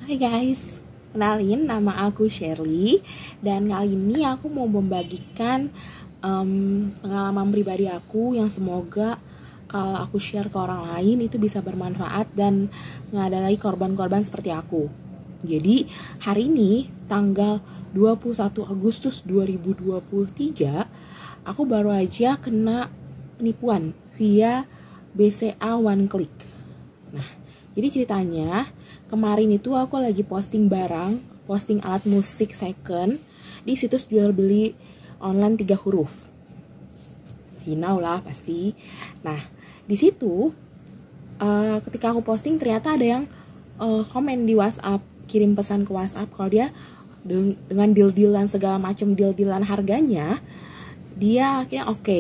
Hai guys, kenalin nama aku Shirley. Dan kali ini aku mau membagikan pengalaman pribadi aku yang semoga kalau aku share ke orang lain itu bisa bermanfaat dan nggak ada lagi korban-korban seperti aku. Jadi hari ini tanggal 21 Agustus 2023 aku baru aja kena penipuan via BCA One Click. Nah, jadi ceritanya kemarin itu aku lagi posting alat musik second di situs jual beli online 3 huruf. Hinau lah pasti. Nah, di situ ketika aku posting ternyata ada yang komen di WhatsApp, kirim pesan ke WhatsApp kalau dia dengan deal-dealan segala macam deal-dealan harganya, dia akhirnya oke.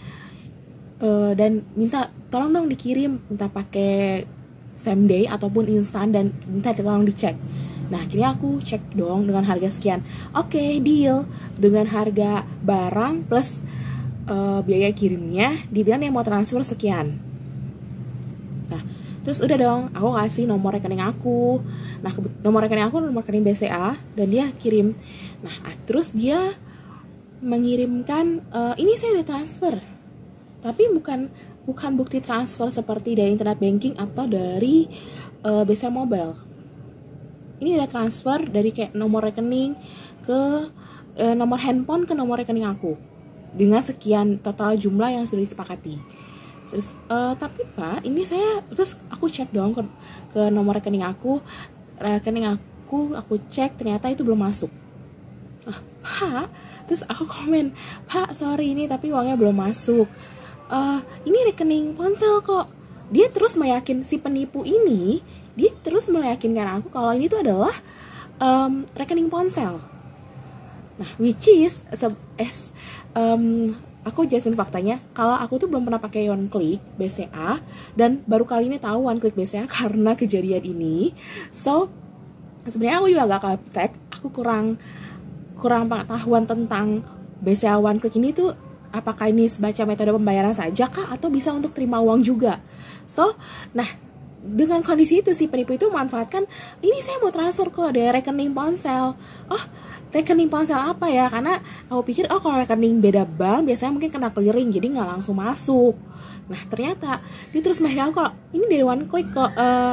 Dan minta tolong dong dikirim, minta pakai same day ataupun instan dan minta tolong dicek. Nah akhirnya aku cek dong dengan harga sekian. Oke, deal dengan harga barang plus biaya kirimnya, dibilang yang mau transfer sekian. Nah terus udah dong, aku kasih nomor rekening aku. Nah nomor rekening aku nomor rekening BCA dan dia kirim. Nah terus dia mengirimkan ini saya udah transfer, tapi bukan bukti transfer seperti dari internet banking atau dari BCA Mobile. Ini ada transfer dari kayak nomor rekening ke nomor handphone ke nomor rekening aku dengan sekian total jumlah yang sudah disepakati. Terus tapi Pak, ini saya, terus aku cek dong ke nomor rekening aku cek ternyata itu belum masuk. Pak, terus aku komen, Pak sorry ini tapi uangnya belum masuk. Ini rekening ponsel kok. Dia terus meyakinkan si penipu ini, dia terus meyakinkan aku kalau ini tuh adalah rekening ponsel. Nah, which is aku jelasin faktanya kalau aku tuh belum pernah pakai One Click BCA dan baru kali ini tahu One Click BCA karena kejadian ini. So sebenarnya aku juga agak kaptek, aku kurang pengetahuan tentang BCA One Click ini tuh. Apakah ini sebaca metode pembayaran saja kah atau bisa untuk terima uang juga? So, nah dengan kondisi itu si penipu itu memanfaatkan ini saya mau transfer kok dari rekening ponsel. Oh, rekening ponsel apa ya? Karena aku pikir kalau rekening beda bank biasanya mungkin kena clearing jadi nggak langsung masuk. Nah ternyata dia terus main kalau ini dari One Click kok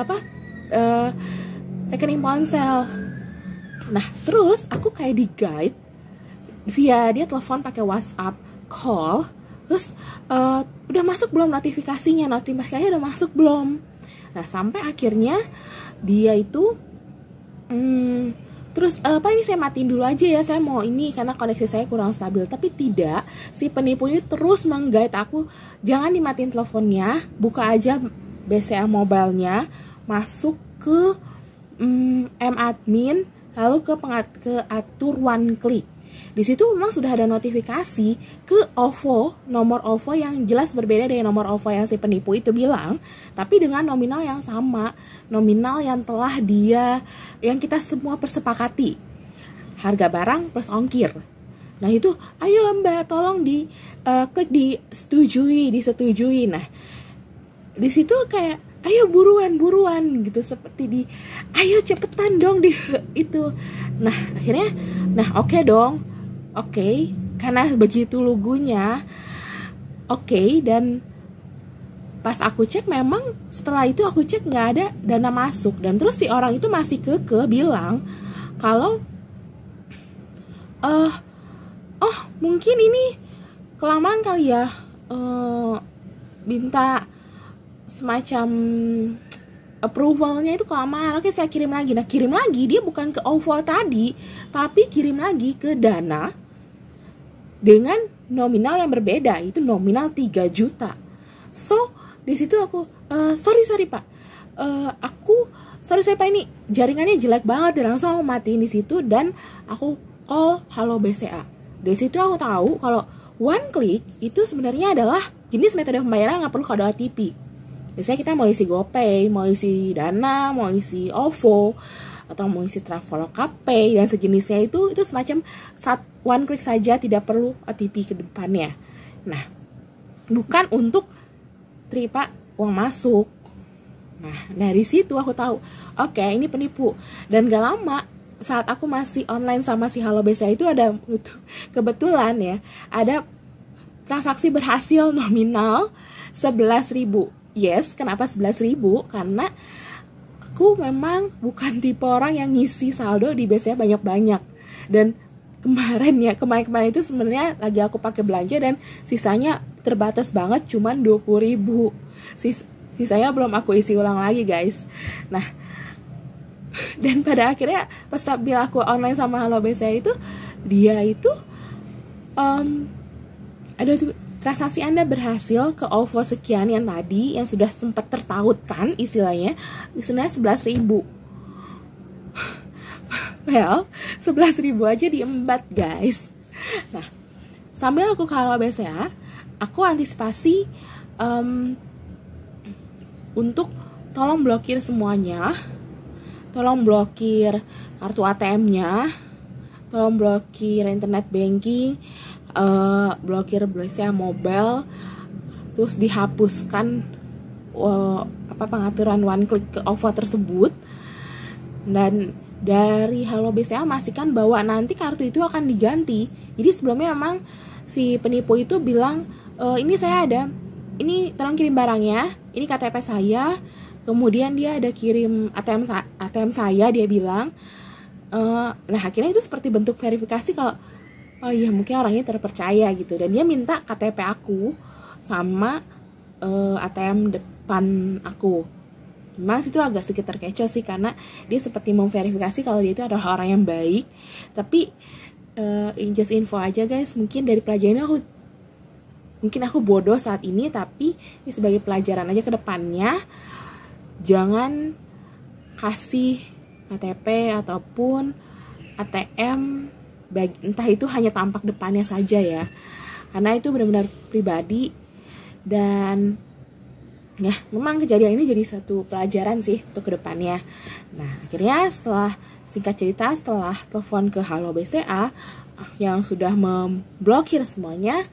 rekening ponsel. Nah terus aku kayak di guide via dia telepon pakai WhatsApp call, terus udah masuk belum notifikasinya udah masuk belum. Nah sampai akhirnya dia itu terus Pak ini saya matiin dulu aja ya, saya mau ini karena koneksi saya kurang stabil. Tapi tidak, si penipu ini terus menggait aku, jangan dimatiin teleponnya, buka aja BCA Mobile-nya, masuk ke admin, lalu ke atur One Click. Di situ memang sudah ada notifikasi ke OVO, nomor OVO yang jelas berbeda dari nomor OVO yang si penipu itu bilang, tapi dengan nominal yang sama, nominal yang telah yang kita semua persepakati, harga barang plus ongkir. Nah itu, ayo Mbak tolong klik disetujui. Nah di situ kayak ayo buruan gitu, seperti ayo cepetan dong itu. Nah akhirnya oke dong. Oke, karena begitu lugunya. Oke, dan pas aku cek memang setelah itu aku cek nggak ada dana masuk. Dan terus si orang itu masih bilang kalau mungkin ini kelamaan kali ya, minta semacam approvalnya itu kelamaan. Oke, saya kirim lagi. Nah kirim lagi dia bukan ke OVO tadi, tapi kirim lagi ke Dana dengan nominal yang berbeda, itu nominal 3 juta. So di situ aku sorry Pak, saya Pak ini jaringannya jelek banget. Dan langsung aku matiin di situ dan aku call halo BCA. Di situ aku tahu kalau One Click itu sebenarnya adalah jenis metode pembayaran nggak perlu kode OTP. Biasanya kita mau isi GoPay, mau isi Dana, mau isi OVO, atau mau isi Traveloka Pay dan sejenisnya itu semacam One Click saja, tidak perlu OTP ke depannya. Nah, bukan untuk terima uang masuk. Nah, dari situ aku tahu, oke, ini penipu. Dan gak lama, saat aku masih online sama si Halo BCA itu ada kebetulan ya, ada transaksi berhasil nominal 11.000. Yes, kenapa 11.000? Karena aku memang bukan tipe orang yang ngisi saldo di BCA banyak-banyak. Dan kemarin itu sebenarnya lagi aku pakai belanja dan sisanya terbatas banget, cuman 20.000. Sisanya belum aku isi ulang lagi, guys. Nah, dan pada akhirnya pas bila aku online sama Halo BCA itu, dia itu ada transaksi Anda berhasil ke OVO sekian yang tadi, yang sudah sempat tertautkan istilahnya 11.000. Well, 11.000 aja diembat, guys. Nah, sambil aku ke Halo BCA, aku antisipasi untuk tolong blokir semuanya. Tolong blokir kartu ATM-nya, tolong blokir internet banking, blokir BCA Mobile, terus dihapuskan pengaturan one click ke OVO tersebut. Dan dari Halo BCA memastikan bahwa nanti kartu itu akan diganti. Jadi sebelumnya memang si penipu itu bilang, ini saya ada, ini tolong kirim barangnya, ini KTP saya. Kemudian dia ada kirim ATM saya, dia bilang. Nah, akhirnya itu seperti bentuk verifikasi kalau oh iya mungkin orangnya terpercaya gitu. Dan dia minta KTP aku sama ATM depan aku. Memang itu agak sedikit terkecoh sih, karena dia seperti memverifikasi kalau dia itu adalah orang yang baik. Tapi just info aja, guys, mungkin dari pelajaran ini mungkin aku bodoh saat ini, tapi ini sebagai pelajaran aja ke depannya. Jangan kasih KTP ataupun ATM entah itu hanya tampak depannya saja ya, karena itu benar-benar pribadi. Dan ya memang kejadian ini jadi satu pelajaran sih untuk kedepannya. Nah, akhirnya singkat cerita setelah telepon ke Halo BCA yang sudah memblokir semuanya,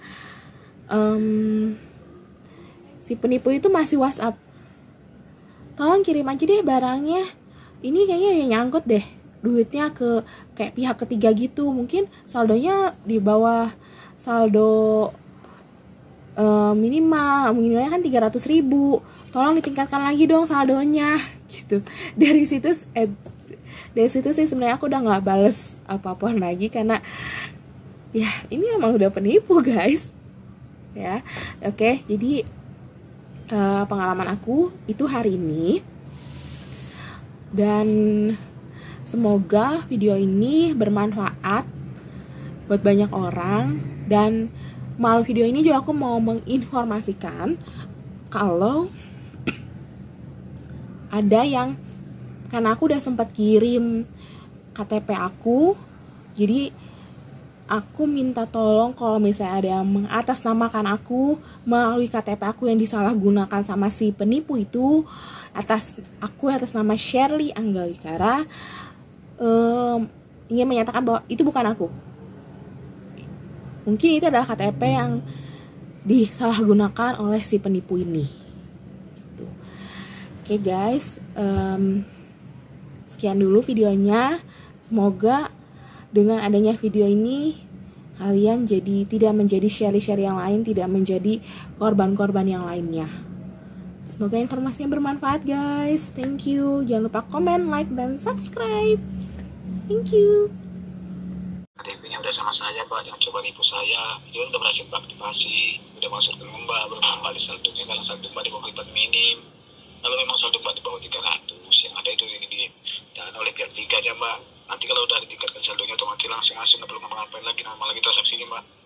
si penipu itu masih WhatsApp, tolong kirim aja deh barangnya, ini kayaknya nyangkut deh duitnya ke kayak pihak ketiga gitu, mungkin saldonya di bawah saldo minimalnya kan 300.000, tolong ditingkatkan lagi dong saldonya gitu. Dari situ sih sebenarnya aku udah nggak bales apapun lagi, karena ya ini emang udah penipu, guys ya. Oke, jadi pengalaman aku itu hari ini, dan semoga video ini bermanfaat buat banyak orang. Dan melalui video ini juga aku mau menginformasikan kalau ada yang, karena aku udah sempat kirim KTP aku, jadi aku minta tolong kalau misalnya ada yang mengatasnamakan aku melalui KTP aku yang disalahgunakan sama si penipu itu, atas nama Shirley Angga Wikara, ingin menyatakan bahwa itu bukan aku. Mungkin itu adalah KTP yang disalahgunakan oleh si penipu ini. Gitu. Oke, guys, sekian dulu videonya. Semoga dengan adanya video ini kalian jadi tidak menjadi Shirley yang lain, tidak menjadi korban-korban yang lainnya. Semoga informasinya bermanfaat, guys. Thank you. Jangan lupa komen, like, dan subscribe. Thank you. KTP-nya udah sama saya, Pak. Jangan coba nipu saya. Itu udah berhasil aktivasi, udah masuk ke Mbak, belum kembali saldonya. Kalau saldo Mbak di bawah 4 minim. Kalau memang saldo Mbak di bawah 300, yang ada itu ini dan oleh pihak 3 aja, Mbak. Nanti kalau udah ditingkatkan saldonya otomatis langsung masuk, nggak perlu ngapa-ngapain lagi, normal lagi transaksinya, Mbak.